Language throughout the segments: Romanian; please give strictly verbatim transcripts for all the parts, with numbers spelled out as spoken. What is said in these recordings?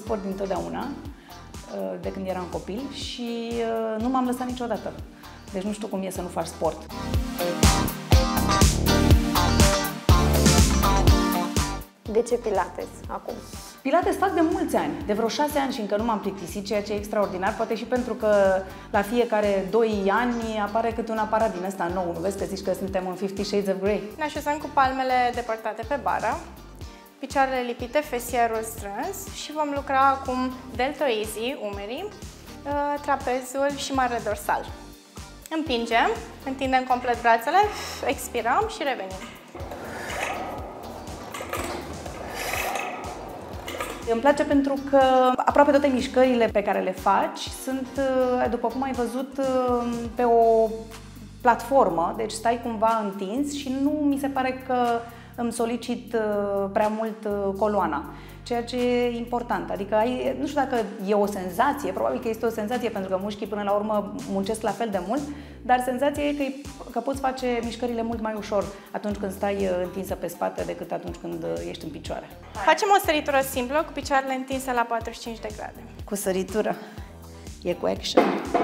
sport dintotdeauna, de când eram copil și nu m-am lăsat niciodată. Deci nu știu cum e să nu faci sport. De ce Pilates acum? Pilates fac de mulți ani, de vreo șase ani și încă nu m-am plictisit, ceea ce e extraordinar, poate și pentru că la fiecare doi ani apare câte un aparat din ăsta nou. Nu vezi că zici că suntem în Fifty Shades of Grey? Ne așezăm cu palmele depărtate pe bară, picioarele lipite, fesierul strâns și vom lucra acum deltoizii, umerii, trapezul și mare dorsal. Împingem, întindem complet brațele, expirăm și revenim. Îmi place pentru că aproape toate mișcările pe care le faci sunt, după cum ai văzut, pe o platformă, deci stai cumva întins și nu mi se pare că îmi solicit prea mult coloana, ceea ce e important. Adică ai, nu știu dacă e o senzație, probabil că este o senzație pentru că mușchii până la urmă muncesc la fel de mult, dar senzația e că, că poți face mișcările mult mai ușor atunci când stai întinsă pe spate decât atunci când ești în picioare. Facem o săritură simplă cu picioarele întinse la patruzeci și cinci de grade. Cu săritură. E cu action.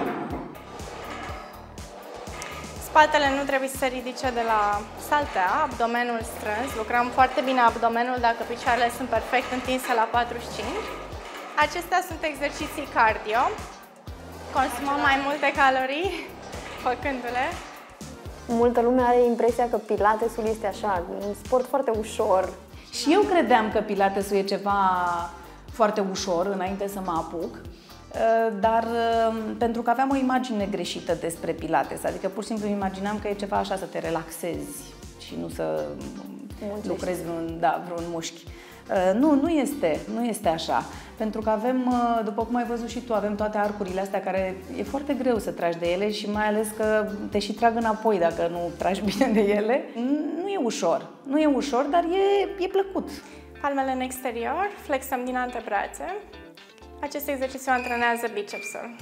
Spatele nu trebuie să se ridice de la saltea, abdomenul strâns. Lucrăm foarte bine abdomenul dacă picioarele sunt perfect întinse la patruzeci și cinci. Acestea sunt exerciții cardio. Consumăm mai multe calorii făcându-le. Multă lume are impresia că Pilatesul este așa, un sport foarte ușor. Și eu credeam că Pilatesul e ceva foarte ușor înainte să mă apuc. Dar pentru că aveam o imagine greșită despre Pilates, adică pur și simplu imaginam că e ceva așa să te relaxezi și nu să Muncești. lucrezi vreun, da, vreun mușchi. Nu, nu este, nu este așa, pentru că avem, după cum ai văzut și tu, avem toate arcurile astea care e foarte greu să tragi de ele și mai ales că te și trag înapoi dacă nu tragi bine de ele. Nu e ușor, nu e ușor, dar e, e plăcut. Palmele în exterior, flexăm din antebrațe. Acest exercițiu antrenează bicepsul.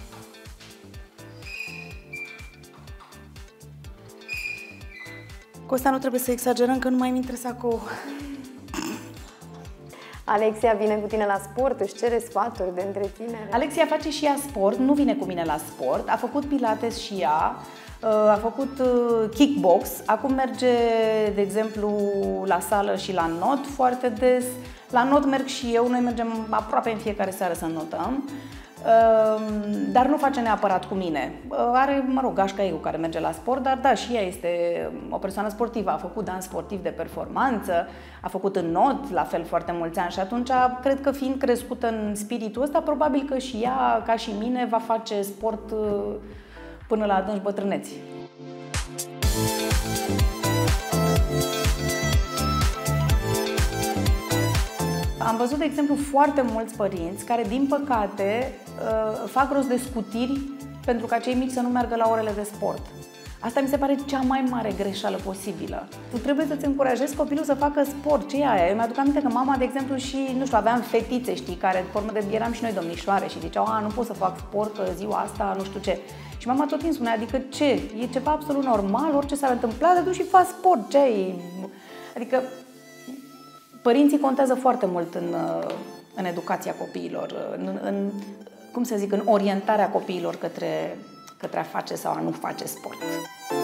Cu asta nu trebuie să exagerăm, că nu mai îmi intră sacou. Alexia vine cu tine la sport, își cere sfaturi de întreținere. Alexia face și ea sport, nu vine cu mine la sport, a făcut pilates și ea, a făcut kickbox, acum merge, de exemplu, la sală și la not foarte des. La not merg și eu, noi mergem aproape în fiecare seară să notăm, dar nu face neapărat cu mine. Are, mă rog, gașca ei cu care merge la sport, dar da, și ea este o persoană sportivă, a făcut dans sportiv de performanță, a făcut în not, la fel, foarte mulți ani și atunci, cred că fiind crescută în spiritul ăsta, probabil că și ea, ca și mine, va face sport până la adânci bătrâneți. Am văzut, de exemplu, foarte mulți părinți care, din păcate, fac rost de scutiri pentru ca cei mici să nu meargă la orele de sport. Asta mi se pare cea mai mare greșeală posibilă. Tu trebuie să-ți încurajezi copilul să facă sport. Ce e aia? Eu mi-aduc aminte că mama, de exemplu, și, nu știu, aveam fetițe, știi, care, pe urmă de eram și noi domnișoare și ziceau, a, nu pot să fac sport, că ziua asta, nu știu ce. Și mama tot timpul spunea, adică ce? E ceva absolut normal, orice s-ar întâmpla, te duci și faci sport, ce e? Adică părinții contează foarte mult în, în educația copiilor, în, în, cum să zic, în orientarea copiilor către, către a face sau a nu face sport.